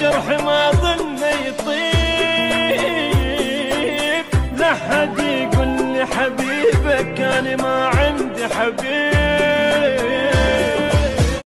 الجرح ما ظن يطيب، لا حد يقول لي حبيبك كان ما عندي حبيب.